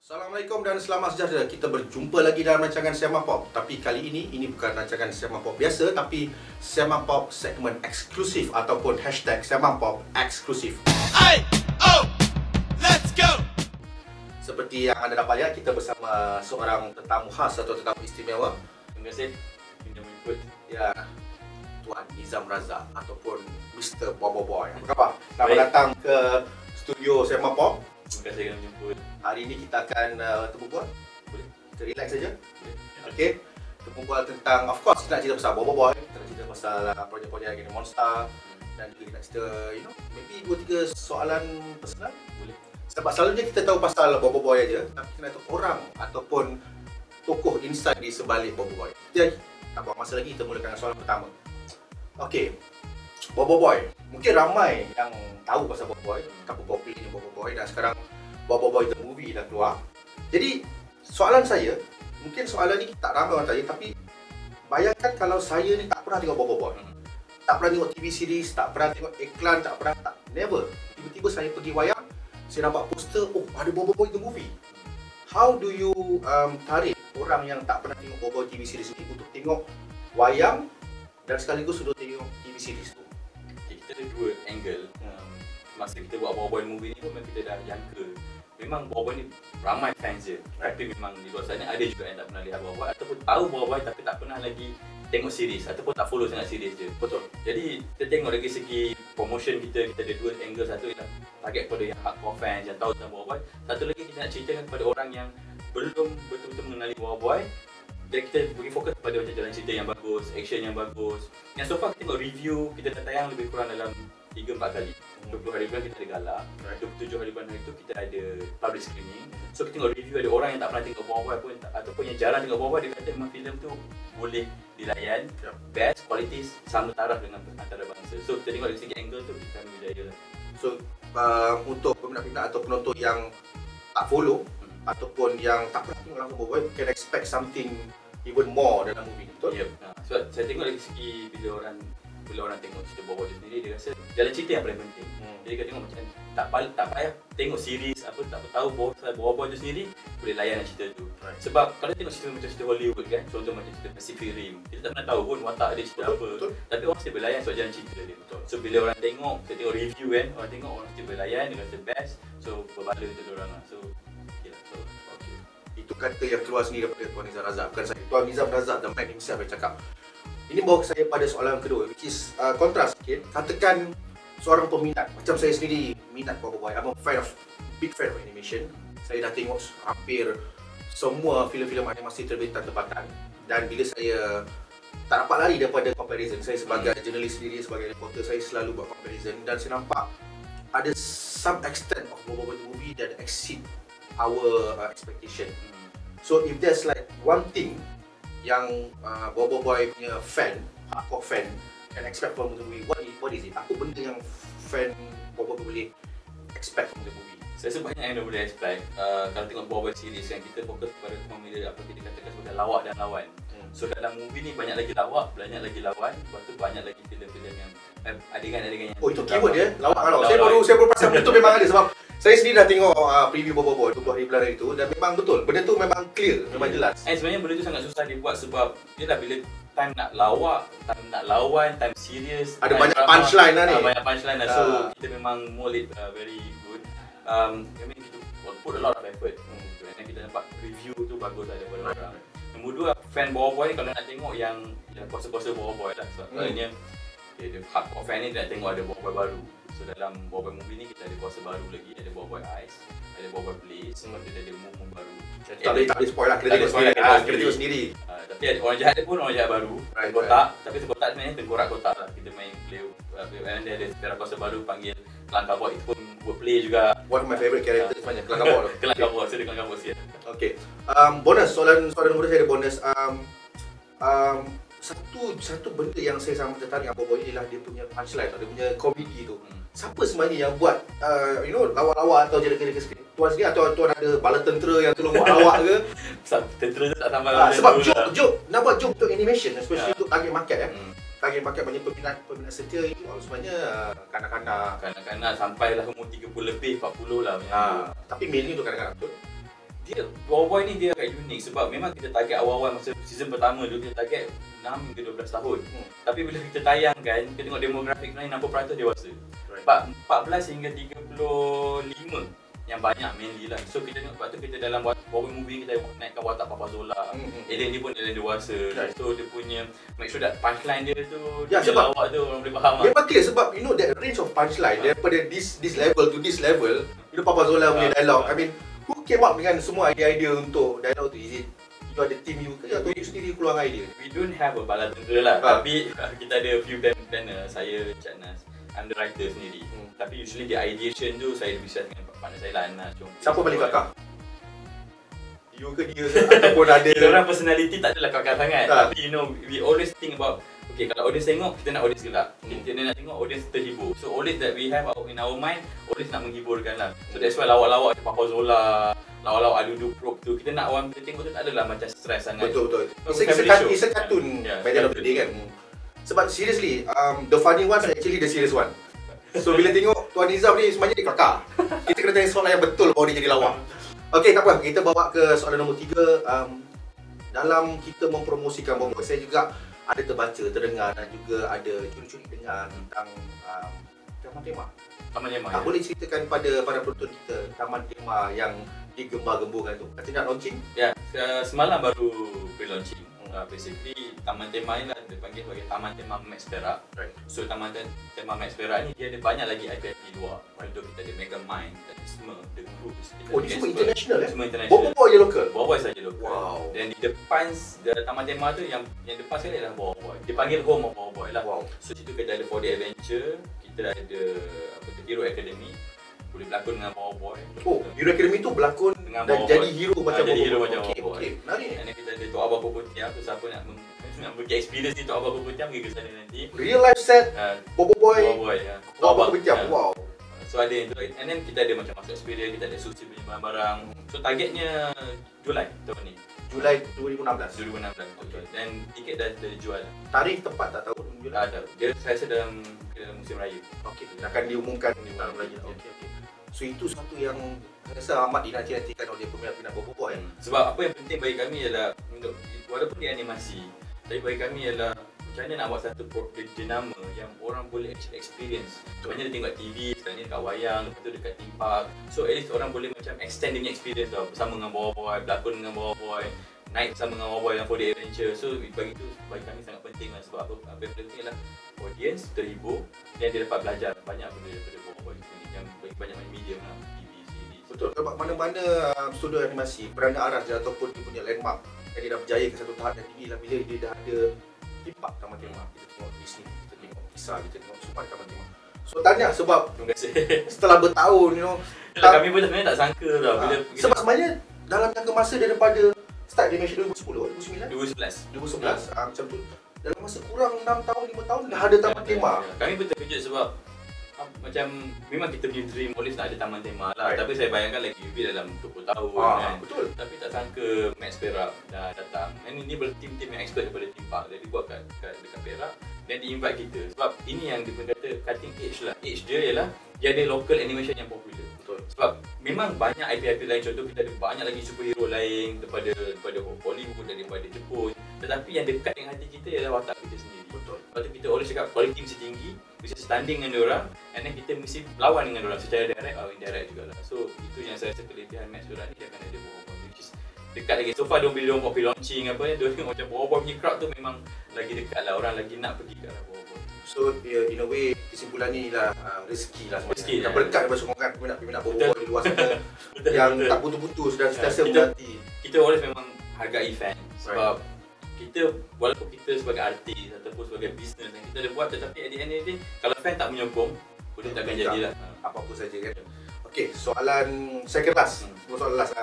Assalamualaikum dan selamat sejahtera. Kita berjumpa lagi dalam rancangan Sema Pop. Tapi kali ini bukan rancangan Sema Pop biasa, tapi Sema Pop segmen eksklusif ataupun hashtag Sema Pop eksklusif. Let's go! Seperti yang anda dapat lihat, kita bersama seorang tetamu khas atau tetamu istimewa. Terima kasih sudah menjemput. Ya, Tuan Nizam Razak ataupun Mr. Bobo Boy. Apa khabar? Selamat Baik. datang ke studio Sema Pop. Terima kasih kerana menjemput. Hari ini kita akan berbual. Boleh? Kita relax saja. Boleh? Okey. Kita berbual tentang, of course, kita nak cerita pasal Bobo Boy. Kita nak cerita pasal projek-projek Game Monster. Dan juga kita nak cerita, maybe 2-3 soalan personal. Boleh? Sebab selalunya kita tahu pasal Bobo Boy aja, tapi kita nak tahu orang ataupun tokoh inside di sebalik Bobo Boy. Jadi, tak buang masa lagi, kita mulakan dengan soalan pertama. Okey. Bobo Boy. Mungkin ramai yang tahu pasal Bobo Boy, betapa popularnya Bobo Boy, dan sekarang Bobo Boy the movie dah keluar. Jadi, soalan saya, mungkin soalan ni tak ramai orang tanya, tapi bayangkan kalau saya ni tak pernah tengok Bobo Boy. Tak pernah tengok TV series, tak pernah tengok iklan, never. Tiba-tiba saya pergi wayang, saya nampak poster, oh ada Bobo Boy the movie. How do you tarik orang yang tak pernah tengok Bobo Boy TV series ni untuk tengok wayang dan sekaligus untuk tengok TV series tu? Okay, kita ada dua angle. Masa kita buat Bobo Boy movie ni pun memang kita dah jangka memang Bobo Boy ni ramai fans je. Tapi memang di luar sana ada juga yang tak pernah lihat Bobo Boy ataupun tahu Bobo Boy tapi tak pernah lagi tengok series ataupun tak follow sangat series je. Betul. Jadi kita tengok dari segi promotion kita ada dua angle. Satu ialah target kepada yang hardcore fans yang tahu tentang Bobo Boy. Satu lagi kita nak ceritakan kepada orang yang belum betul-betul mengenali Bobo Boy. Dan kita bagi fokus kepada macam jalan cerita yang bagus, action yang bagus. Yang so far kita tengok review, kita dah tayang lebih kurang dalam 3-4 kali. 20 hari bulan kita ada gala, 27 hari bulan hari tu kita ada public screening. So kita tengok review, ada orang yang tak pernah tengok Bobo Boy pun ataupun yang jarang tengok Bobo Boy, dia kata memang filem tu boleh dilayan, best, quality sama taraf dengan antarabangsa. So kita tengok dari segi angle tu kita ambil berjaya lah. So, untuk peminat-peminat atau penonton yang tak follow ataupun yang tak pernah tengok langsung Bobo Boy, can expect something even more dalam movie ni, betul? Ya, sebab saya tengok dari segi bila orang tengok cerita Bobo Boy sendiri, dia rasa jalan cerita yang paling penting. Jadi kita tengok macam tak payah tengok series apa, tak tahu Bobo Boy tu sendiri boleh layan cerita tu. Sebab kalau tengok cerita macam cerita Hollywood kan, contoh macam cerita Pacific Rim, kita tak pernah tahu pun watak dia cerita apa. Betul. Tapi orang mesti boleh layan sebab jalan cerita dia. Betul. So bila orang tengok, kita tengok review kan, orang tengok orang mesti boleh layan, dia kata best. So berbala untuk orang lah. So okay lah. So okay. Itu kata yang keluar sendiri daripada Tuan Nizam Razak, bukan saya. Tuan Nizam Razak, the man himself yang cakap. Ini bawa saya pada soalan kedua, which is kontras sikit. Katakan seorang peminat, macam saya sendiri minat Bobo Boy. I'm a big fan of animation. Saya dah tengok hampir semua filem-filem animasi terbitan tempatan. Dan bila saya tak dapat lari daripada comparison, saya sebagai jurnalis sendiri, sebagai reporter, saya selalu buat comparison. Dan saya nampak ada some extent of Bobo Boy the movie that exceed our expectation. So if there's like one thing yang Bobo Boy punya hardcore fan can expect from the movie, what is it? Apa benda yang fan Bobo Boy boleh expect from the movie? Saya rasa banyak yang dah boleh expect. Kalau tengok Bobo Boy series yang kita fokus kepada formula apa kita katakan sebagai lawak dan lawan. So dalam movie ni banyak lagi lawak, banyak lagi lawan, lepas tu banyak lagi filem-filem yang adegan-adegan yang Oh, itu keyword dia, lawak kan lawak. Saya baru perasan benda tu memang ada, sebab saya sendiri dah tengok preview Bobo Boy 20 hari bulan hari tu, dan memang betul, benda tu memang clear, memang jelas. Sebenarnya benda tu sangat susah dibuat sebab dia dah bila time nak lawak, time nak lawan, time serius, Ada time banyak drama, punchline lah ni. Banyak punchline lah. So kita memang mold it very good. I mean kita put a lot of effort. Dan kita dapat review tu bagus lah daripada orang. Nombor dua, fan Bobo Boy ni kalau nak tengok yang kuasa-kuasa Bobo Boy lah. Sebab maknanya dia hardcore fan ni dia nak tengok ada Bobo Boy baru. So dalam Bobo Boy movie ni kita ada kuasa baru lagi, ada Bobo Boy Ice, ada Bobo Boy Blaze, lepas tu dia ada move baru. Tak boleh spoil lah, kena tengok sendiri. Tapi ada orang jahat dia pun orang jahat baru, kotak. Tapi kotak sebenarnya tengkorak kotak lah. Kita main play, dia ada secara kuasa baru panggil Kelang Kabut, itu pun buat play juga. One of my favourite character sebenarnya, Kelang Kabut tu. Kelang Kabut, saya ada Kelang Kabut sikit. Okay. Bonus, soalan nombor 2 saya ada bonus. Satu benda yang saya sangat tertarik dengan Bobo Boy ialah dia punya punchline, dia punya komedi tu. Siapa sebenarnya yang buat lawak-lawak atau jaga-jaga skrip? Tuan sendiri atau tuan ada bala tentera yang tolong buat lawak ke? Tentera tu tak tambah Sebab joke nak buat joke untuk animation, especially untuk target market target market banyak peminat setia itu sebenarnya kanak-kanak sampailah umur 30 lebih, 40 lah. tapi mainly untuk kanak-kanak betul. Dia kita War Boy ni dia agak unik sebab memang kita target awal-awal masa season pertama dulu kita target 6 hingga 12 tahun. Tapi bila kita tayangkan, kita tengok demografik sebenarnya 60% dewasa. Right. 14 hingga 35 yang banyak mainly lah. So kita tengok, sebab tu kita dalam War movie kita naikkan watak Papa Zola. Alien dia pun alien dewasa. Right. So dia punya make sure that punchline dia tu, Ya, dia sebab lawak tu orang boleh faham dia clear sebab you know that range of punchline daripada this level to this level, you know Papa Zola punya dialog. I mean, who came up dengan semua idea-idea untuk dialog tu? Is it you ada team you ke atau you sendiri keluar idea? We don't have a bala tentera lah, tapi kita ada few planner, saya, Cik Nas, I'm the writer sendiri. Tapi usually the ideation tu saya lebih share dengan partner saya lah, Anas. Siapa paling kakak? You ke dia ke? Ataupun ada Kita orang personality tak adalah kakak sangat. Tapi you know, we always think about, okay, kalau audience tengok, kita nak audience gelap. Kita nak tengok audience terhibur. So always that we have in our mind, always nak menghiburkan lah. So that's why lawak-lawak Papa Zola, lawak-lawak Adudu Prop tu, kita nak orang kita tengok tu tak adalah macam stress sangat. Betul. So, It's a cartoon by the end of the day kan. Sebab seriously, the funny ones are actually the serious one. So bila tengok Tuan Nizam ni sebenarnya dia kelakar. Kita kena tanya soalan yang betul baru dia jadi lawak. Okay, tak apa. Kita bawa ke soalan nombor 3. Dalam kita mempromosikan War Boy, saya juga ada terbaca, terdengar dan juga ada curi-curi dengar tentang Taman Tema. Taman Tema. Tak boleh ceritakan pada para penonton kita Taman Tema yang digembar-gemburkan tu. Kata nak launching? Ya, semalam baru pre-launching. Basically Taman Tema ni lah dipanggil sebagai Taman Tema Max Perak. Right. So Taman Tema Max Perak ni dia ada banyak lagi IP luar. Contoh kita ada Megamind, kita ada Smurf, The Groups. Oh, ni semua international Semua international. Bobo je lokal? War Boy saja lokal. Wow. Dan di depan Taman Tema tu yang depan sekali adalah War Boy. Dia panggil home of War Boy lah. Wow. So situ kita ada 4D Adventure, kita ada Hero Academy, boleh berlakon dengan War Boy. Oh, Hero Academy tu berlakon dengan dan War jadi Boy. hero macam jadi hero Bobo. macam Okay, War Boy. okay. Menarik. Dan kita ada Tok Abah Pokutiam tu, siapa nak bagi experience ni Tok Abah Pokutiam pergi ke sana nanti. Real life set Bobo Boy. War Boy ya. Tok Abah Pokutiam. Wow. So ada yang tu, and then kita ada macam masuk experience, kita ada susi punya barang-barang. So targetnya Julai tahun ni. Julai 2016. 2016. Okay. Dan tiket dah dijual. Tarikh tepat tak tahu Julai. Ada. Dia saya rasa dalam musim raya. Okey, akan diumumkan dalam lagi. Okey. So itu satu yang saya rasa amat dinanti-nantikan oleh peminat-peminat Bobo Boy. Sebab apa yang penting bagi kami ialah untuk walaupun dia animasi, tapi bagi kami ialah macam mana nak buat satu jenama yang orang boleh actually experience. Sebenarnya dia tengok TV, sekarang ni dekat wayang, lepas tu dekat theme park. So at least orang boleh macam extend dia punya experience tau, bersama dengan War Boy, berlakon dengan War Boy, naik bersama dengan War Boy dalam 4D Adventure. So bagi kami sangat penting lah, sebab apa yang penting ialah audience terhibur dan dia dapat belajar banyak benda daripada War Boy sendiri yang banyak main medium lah, TV, series. Betul. Sebab mana-mana studio animasi beranda aras dia ataupun dia punya landmark yang dia dah berjaya ke satu tahap yang tinggi lah, bila dia dah ada timpak Taman Tema. Kita tengok Disney, kita tengok Pixar, kita tengok semua Taman Tema. So tanya sebab Terima kasih. setelah bertahun Kami pun sebenarnya tak sangka tau bila sebab sebenarnya dalam jangka masa daripada start animation 2010, 2009, 2011. macam tu, dalam masa kurang 6 tahun, 5 tahun dah ada Taman Tema. Kami pun terkejut sebab macam memang kita punya dream always nak ada Taman Tema lah. Right. Tapi saya bayangkan lagi lebih dalam 20 tahun kan. Betul. Tapi tak sangka Max Perak dah datang. Dan ini tim-tim yang expert daripada theme park. Jadi buat dekat Perak dan di-invite kita. Sebab ini yang dia kata cutting edge lah. Edge dia ialah dia ada local animation yang popular. Betul. Sebab memang banyak IP-IP lain, contoh kita ada banyak lagi superhero lain daripada Hollywood, daripada Jepun. Tetapi yang dekat dengan hati kita ialah watak kita sendiri. Betul. Lepas tu kita always cakap quality mesti tinggi, mesti standing dengan diorang, and then kita mesti lawan dengan diorang secara direct atau indirect jugalah. So itu yang saya rasa kelebihan Max Perak ni, dia akan ada War Boy which is dekat lagi. So far diorang buat pre-launching apa ni, diorang tengok macam War Boy punya crowd tu memang lagi dekat lah, orang lagi nak pergi ke arah War Boy. So in a way kesimpulan ni lah rezeki lah sebenarnya. Rezeki, Kita berkat daripada sokongan peminat-peminat Bobo Boy di luar sana Betul, yang betul. tak putus-putus dan sentiasa Kita- menanti. Kita always memang hargai fans sebab kita walaupun kita sebagai artis ataupun sebagai business yang kita ada buat, tetapi at the end of the day kalau fan tak menyokong, benda takkan jadilah. Apa-apa saja kan. Okey, soalan second last. Soalan last.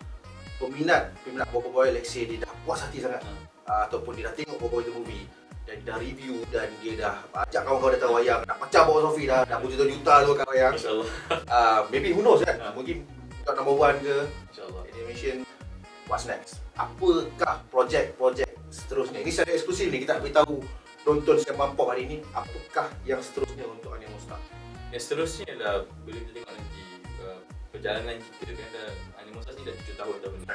Peminat Bobo Boy, let's say dia dah puas hati sangat ataupun dia dah tengok Bobo Boy the movie dan dia dah review dan dia dah ajak kawan-kawan datang wayang, nak pecah box office dah berjuta-juta tu kat wayang. InsyaAllah. Maybe who knows kan, mungkin top number 1 ke InsyaAllah. animation. What's next? Apakah projek-projek seterusnya? Ini secara eksklusif ni, kita nak beritahu penonton yang Mampop hari ini, apakah yang seterusnya untuk Animostar? Yang seterusnya adalah bila kita tengok nanti perjalanan kita kan, Animostar ni dah 7 tahun tahun ni.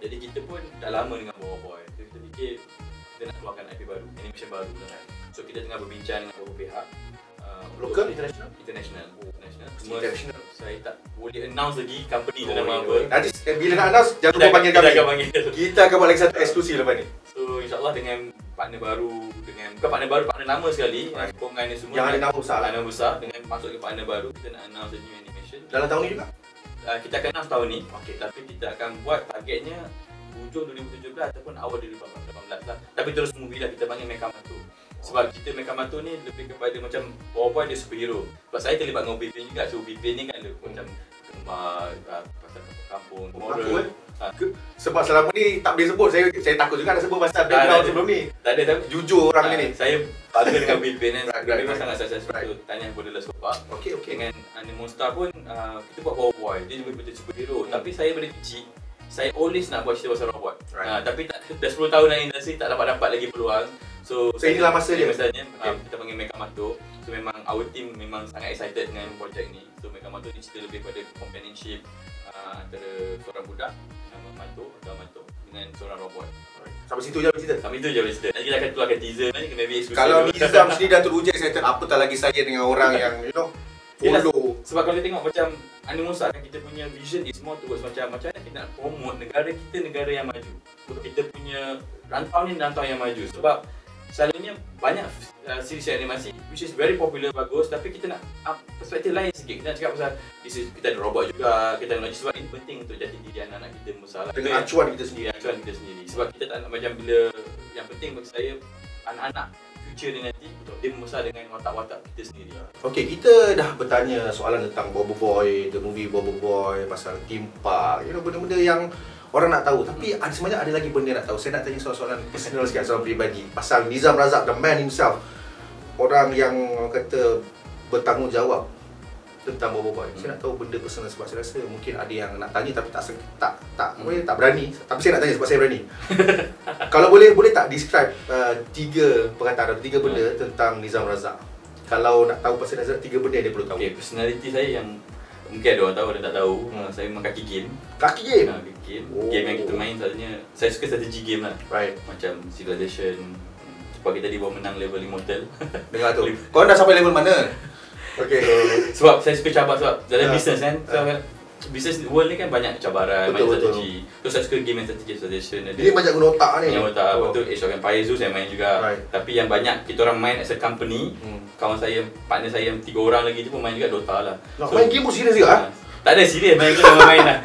Jadi kita pun dah lama dengan Bobo Boy. So kita fikir kita nak keluarkan IP baru, animation baru lah. So kita tengah berbincang dengan beberapa pihak. Local, international? International. Cuma International. saya tak boleh announce lagi company tu nama apa. Nanti bila nak announce, jangan lupa panggil kami. Kita akan panggil. Kita akan buat lagi satu eksklusif lepas ni. So insyaAllah dengan partner baru, dengan bukan partner baru, partner lama sekali. Hubungan ni semua yang ada nama besar lah. Nama besar. Dengan masuk ke partner baru, kita nak announce a new animation. Dalam tahun ni juga? Kita akan announce tahun ni. Tapi kita akan buat targetnya hujung 2017 ataupun awal 2018 lah. Tapi terus movie lah, kita panggil Mekamato. Sebab kita Mekamato ni lebih kepada macam Bobo dia superhero. Sebab saya terlibat dengan Bipin juga. So Bipin ni kan macam kembar, pasal kampung, moral. Sebab selama ni tak boleh sebut, saya takut juga nak sebut pasal background sebelum ni. Tak ada, tapi jujur orang ni. Saya bangga dengan Bipin kan. Bipin memang sangat successful. So tanya kepada Les Kopak. Dengan Animonstar pun kita buat Bobo. Dia juga betul superhero. Tapi saya dari kecil, saya always nak buat cerita pasal robot. Tapi dah 10 tahun dalam industri, tak dapat lagi peluang. So inilah masa dia. Masanya kita panggil Mekamato. So memang our team memang sangat excited dengan projek ni. So Mekamato ni cerita lebih pada companionship antara seorang budak nama Mato dengan seorang robot. Sampai situ je boleh cerita? Sampai itu je boleh cerita. Nanti kita akan keluarkan teaser nanti ke maybe exclusive. Kalau Nizam sendiri dah teruja excited, apatah lagi saya dengan orang yang follow. Sebab kalau kita tengok macam Animonstar kan, kita punya vision is more towards macam mana kita nak promote negara kita, negara yang maju. Kita punya rantau ni rantau yang maju. Sebab selalunya banyak series animasi which is very popular, bagus, tapi kita nak perspektif lain sikit. Kita nak cakap pasal kita ada robot juga, kita nak, sebab ini penting untuk jati diri anak-anak kita besar lah. Dengan acuan kita sendiri. Acuan kita sendiri. Sebab kita tak nak macam bila, yang penting bagi saya anak-anak future ni nanti dia membesar dengan watak-watak kita sendiri. Okay, kita dah bertanya soalan tentang Bobo Boy, the movie Bobo Boy, pasal theme park, benda-benda yang orang nak tahu. Tapi sebenarnya ada lagi benda nak tahu. Saya nak tanya soalan personal sikit, soalan peribadi. Pasal Nizam Razak, the man himself, orang yang kata bertanggungjawab tentang Bobo Boy. Saya nak tahu benda personal sebab saya rasa mungkin ada yang nak tanya tapi tak berani. Tapi saya nak tanya sebab saya berani. Kalau boleh tak describe 3 perkataan atau 3 benda tentang Nizam Razak. Kalau nak tahu pasal Nizam, 3 benda yang dia perlu tahu. Okay, personality saya yang mungkin ada orang tahu, ada tak tahu. Saya memang kaki game. Kaki game? Game yang kita main selalunya, saya suka strategi game lah. Macam Civilization. Sebab kita tadi bawa menang level Immortal. Dengar tu. Kau dah sampai level mana? Okay. Sebab saya suka cabar, sebab dalam business kan. Business world ni kan banyak cabaran, banyak strategi. So saya suka game yang strategi Civilization. Jadi banyak guna otak ni. Banyak otak. Betul, Age of Empires tu saya main juga. Tapi yang banyak kita orang main as a company. Kawan saya, partner saya yang 3 orang lagi tu pun main juga Dota lah. Main game pun serius juga? Tak ada, serius. Main game main lah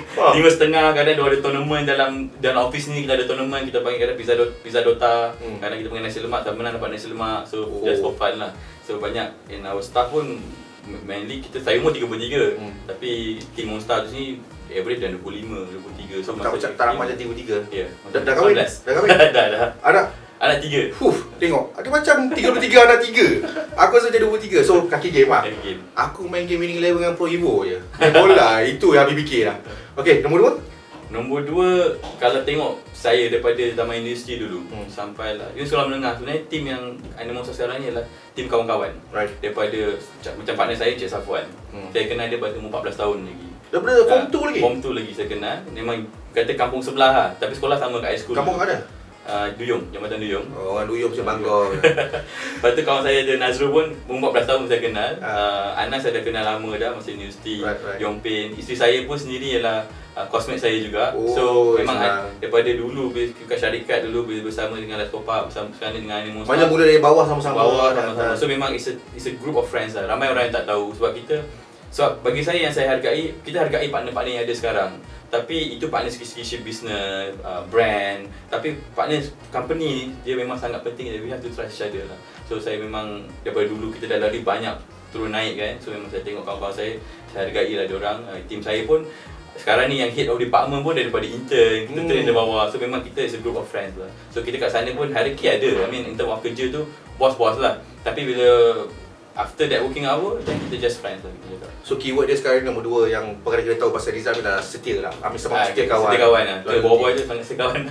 5.5, kadang ada tournament dalam office ni, kita ada tournament, kita panggil kadang pizza Dota. Kadang kita panggil nasi lemak, tak menang dapat nasi lemak. So just for fun lah. So banyak, and our staff pun mainly saya umur 33. Tapi team Monster tu ni average dah 25, 23. So tak macam 33? Ya. Dah kahwin? Dah. Anak 3. Tengok, ada macam 33 anak 3. Aku rasa jadi 23. So kaki game lah. Aku main game winning level dengan Pro Evo je. Main bola, itu yang habis fikir lah. Okay, nombor 2? Nombor 2, kalau tengok saya daripada zaman industri dulu sampailah ini sekolah menengah, sebenarnya tim yang Animonstar sekarang ni adalah tim kawan-kawan. Daripada macam partner saya, Cik Safwan. Saya kenal dia pada umur 14 tahun lagi. Daripada form 2 lagi? Form 2 lagi saya kenal. Memang kata kampung sebelah lah, tapi sekolah sama kat high school. Kampung mana? Duyung, Jambatan Duyung. Orang Duyung macam bangga. Lepas tu kawan saya ada Nazrul pun umur 14 tahun saya kenal. Anas saya dah kenal lama dah masa universiti. Yongpin. Isteri saya pun sendiri ialah cosmate saya juga. So memang daripada dulu kat syarikat dulu bersama dengan Les Kopak, bersama dengan Animonstar. Banyak mula dari bawah sama-sama. So memang it's a group of friends lah. Ramai orang yang tak tahu sebab bagi saya yang saya hargai, kita hargai partner-partner yang ada sekarang. Tapi itu partner segi business, brand. Tapi partner company ni, dia memang sangat penting. We have to trust each other lah. So saya memang daripada dulu kita dah lari banyak turun naik kan. So memang saya tengok kawan-kawan saya hargai lah diorang. Team saya pun sekarang ni yang head of department pun daripada intern, kita train dari bawah. So memang kita is a group of friends lah. So kita kat sana pun hierarchy ada. I mean in term of kerja tu bos-bos lah. Tapi bila after that working hour, then kita just friends lah. So keyword dia sekarang nombor 2 yang perkara kita tahu pasal Nizam ni dah setia lah. Ambil sama setia kawan. Setia kawan lah. Bawa-bawa je sangat setia kawan.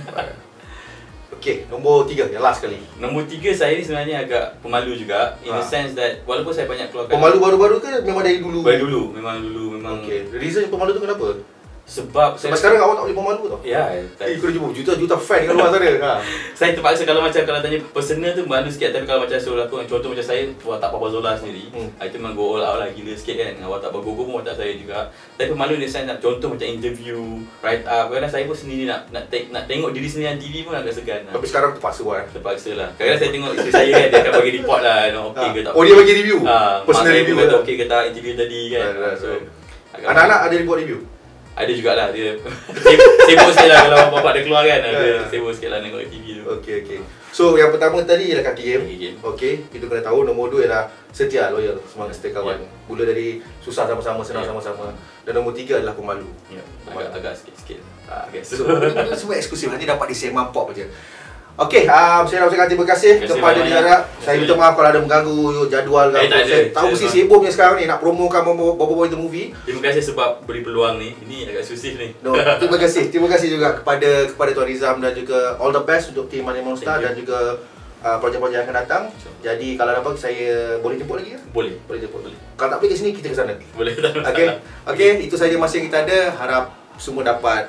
Okay, nombor 3 yang last kali. Nombor 3 saya ni sebenarnya agak pemalu juga. In the sense that walaupun saya banyak keluarkan. Pemalu baru-baru ke memang dari dulu? Dari dulu, memang. Okay, reason pemalu tu kenapa? Sebab sekarang awak tak boleh pemalu tau. Ya, kau dah jumpa juta-juta fan kat luar sana. Saya terpaksa kalau tanya personal tu malu sikit, tapi kalau macam suruh aku, contoh macam saya tak Papa Zola sendiri, itu memang go all out lah, gila sikit kan. Awak tak bergogo pun tak saya juga. Tapi malu ni saya nak contoh macam interview, write up, kadang saya pun sendiri nak tengok diri sendiri dalam TV pun agak segan lah. Tapi sekarang terpaksa buat. Terpaksa lah. Kadang saya tengok isteri saya kan, dia akan bagi report lah, okey ke tak. Oh, dia bagi review? Personal review kata okey ke tak interview tadi kan. So anak-anak ada buat review? Ada jugalah, dia sibuk sikit lah kalau bapak dia keluar kan, ada sibuk sikit lah tengok TV tu. Okey. So yang pertama tadi ialah kaki game. Okey. Itu kena tahu. Nombor 2 ialah setia, loyal, semangat setia kawan. Mula dari susah sama-sama, senang sama-sama. Dan nombor 3 adalah pemalu. Ya, agak sikit-sikit. So itu semua eksklusif, nanti dapat di Sembang Pop aja. Okey, saya nak ucapkan terima kasih kepada Dira. Saya minta maaf kalau ada mengganggu jadual ke apa. Saya tahu mesti sibuk punya sekarang ni nak promokan Bobo the Movie. Terima kasih sebab beri peluang ni. Ini agak eksklusif ni. No, terima kasih juga kepada Tuan Rizam dan juga all the best untuk tim Money Monster dan juga projek-projek yang akan datang. Jadi kalau ada apa saya boleh jemput lagi ke? Boleh jemput. Kalau tak boleh ke sini kita ke sana. Boleh. Okey, itu saja masa yang kita ada. Harap semua dapat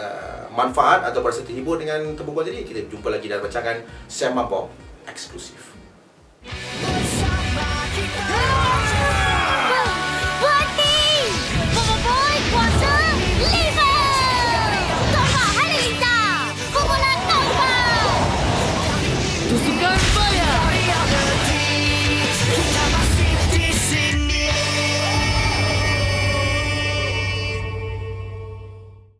manfaat atau rasa terhibur dengan tembukan jadi. Kita jumpa lagi dalam rancangan Sembang Pop eksklusif.